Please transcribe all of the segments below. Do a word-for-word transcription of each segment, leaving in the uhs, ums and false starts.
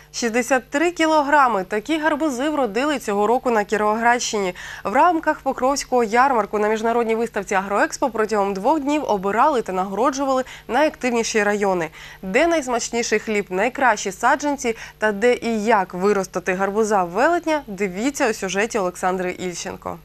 шістдесят три кілограми. Такі гарбузи вродили цього року на Кіровоградщині. В рамках Покровського ярмарку на міжнародній виставці «Агроекспо» протягом двох днів обирали та нагороджували найактивніші райони. Де найсмачніший хліб, найкращі саджанці та де і як виростити гарбуза велетня – дивіться у сюжеті Олександри Ільченко.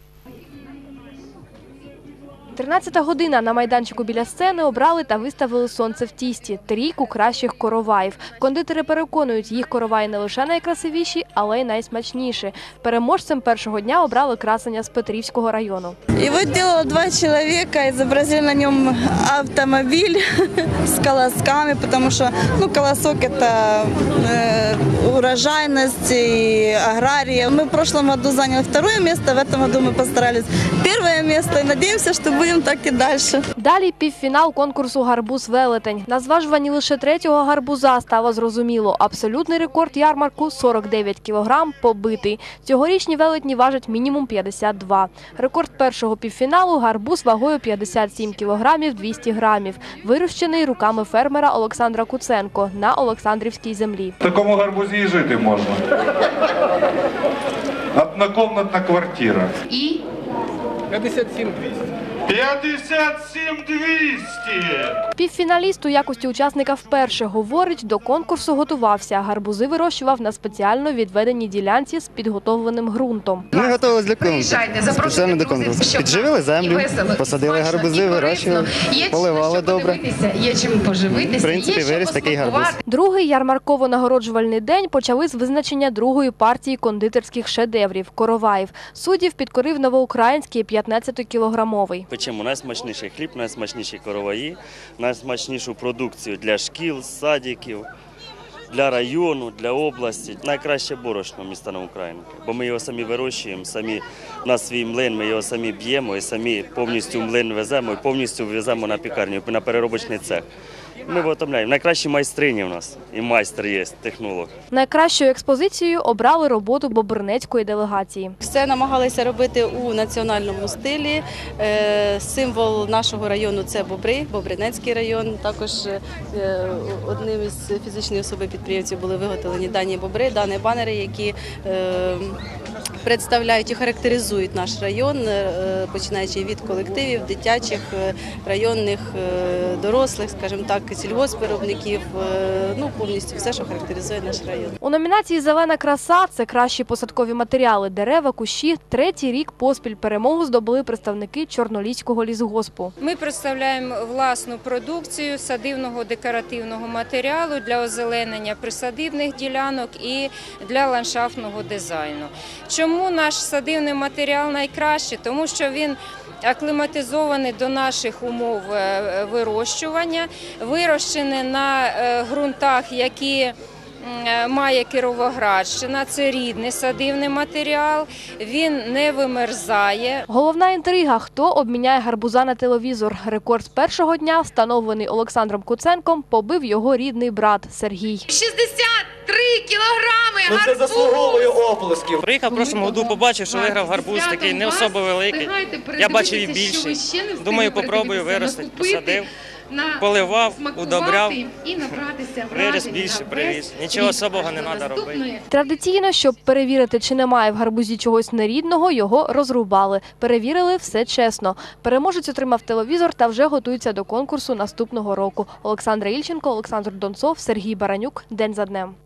тринадцята година. На майданчику біля сцени обрали та виставили «Сонце в тісті» – трійку кращих короваїв. Кондитери переконують, їх короваї не лише найкрасивіші, але й найсмачніші. Переможцем першого дня обрали красення з Петрівського району. Его делало два человека, изобразили на нем автомобиль с колосками, потому что ну, колосок – это э, урожайность и агрария. Мы в прошлом году заняли второе место, в этом году мы постарались первое место и надеемся, что будем так і далі. Далі півфінал конкурсу «Гарбуз-велетень». На зважуванні лише третього гарбуза стало зрозуміло. Абсолютний рекорд ярмарку – сорок дев'ять кілограм побитий. Цьогорічні велетні важать мінімум п'ятдесят два. Рекорд першого півфіналу – гарбуз вагою п'ятдесят сім кілограмів двісті грамів. Вирощений руками фермера Олександра Куценко на Олександрівській землі. В такому гарбузі і жити можна. Однокомнатна квартира. І? п'ятдесят сім двісті. п'ятдесят сім двісті! Півфіналіст у якості учасника вперше говорить, до конкурсу готувався. Гарбузи вирощував на спеціально відведеній ділянці з підготовленим ґрунтом. Ми готувалися для конкурсу. Спеціально до конкурсу. Підживили землю, посадили гарбузи, вирощували, поливали добре. Є чим поживитися, в принципі, виріс такий гарбуз. Другий ярмарково-нагороджувальний день почали з визначення другої партії кондитерських шедеврів – короваїв. Суддів підкорив новоукраїнський п'ятнадцятикілограмовий. Печемо найсмачніший хліб, найсмачніші короваї, найсмачнішу продукцію для шкіл, садиків, для району, для області. Найкраще борошно міста Новоукраїнки, бо ми його самі вирощуємо, самі на свій млин, ми його самі б'ємо і самі повністю млин веземо і повністю веземо на пікарню, на переробочний цех. Ми виготовляємо. Найкращі майстрині в нас, і майстер є, технолог. Найкращою експозицією обрали роботу бобринецької делегації. Все намагалися робити у національному стилі. Символ нашого району – це Бобри, Бобринецький район. Також одним із фізичних особи підприємців були виготовлені дані бобри, дані банери, які представляють і характеризують наш район, починаючи від колективів, дитячих, районних, дорослих, скажімо так, сільгоспвиробників, ну повністю все, що характеризує наш район. У номінації «Зелена краса» – це кращі посадкові матеріали, дерева, кущі. Третій рік поспіль перемогу здобули представники Чорноліського лісгоспу. Ми представляємо власну продукцію садивного декоративного матеріалу для озеленення присадибних ділянок і для ландшафтного дизайну. Чому наш садивний матеріал найкращий? Тому що він акліматизований до наших умов вирощування, вирощений на ґрунтах, які має Кіровоградщина, це рідний садивний матеріал, він не вимерзає. Головна інтрига – хто обміняє гарбуза на телевізор. Рекорд з першого дня, встановлений Олександром Куценком, побив його рідний брат Сергій. шістдесят три кілограми гарбуз! Ну це заслуговує оплесків. Приїхав в прошлому году, побачив, що виграв гарбуз, такий не особо великий. Я бачив і більший. Думаю, попробую виростити, посадив. Поливав, удобряв, виріс більше, привіз. Нічого особого не треба робити. Традиційно, щоб перевірити, чи немає в гарбузі чогось нерідного, його розрубали. Перевірили все чесно. Переможець отримав телевізор та вже готується до конкурсу наступного року. Олександра Ільченко, Олександр Донцов, Сергій Баранюк. День за днем.